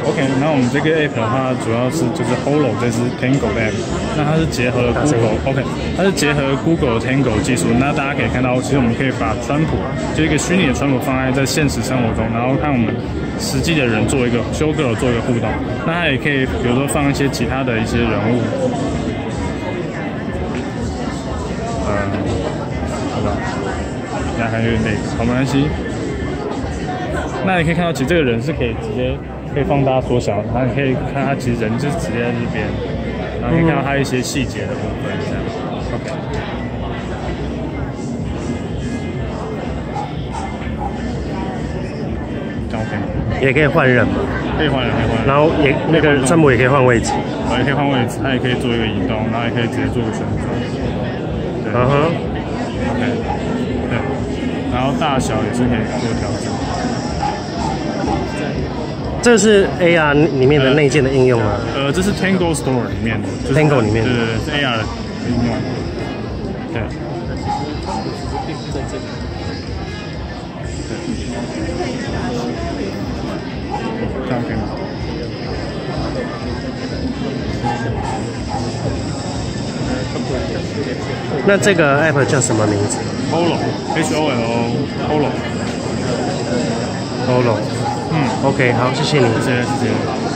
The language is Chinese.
OK， 那我们这个 app 的话，主要是就是 Holo 这是 Tango 的 app， 那它是结合了 Google OK， 它是结合 Google Tango 技术。那大家可以看到，其实我们可以把川普就一个虚拟的川普放在现实生活中，然后看我们实际的人做一个 show girl 做一个互动。那它也可以比如说放一些其他的一些人物，好吧，那还有点累，好没关系。那你可以看到，其实这个人是可以直接可以放大缩小，然后你可以看他其实人就直接在这边，然后可以看到他一些细节的部分，这样。OK。这样 OK 吗？ 也可以换人嘛？ 可以换人，可以换人。 然后也那个川普也可以换位置， 也可以换位置，他也可以做一个移动，然后也可以直接做个旋转。对。 嗯哼。 OK。对。然后大小也是可以做调整。 这是 AR 里面的内建的应用吗？ 这是 Tango Store 里面的，就是、 Tango 里面的， 对，是 AR 的应用。对。这样可以吗？ 那这个 app 叫什么名字 ？Holo Holo。 Holo。OK， 好，谢谢你， 谢谢。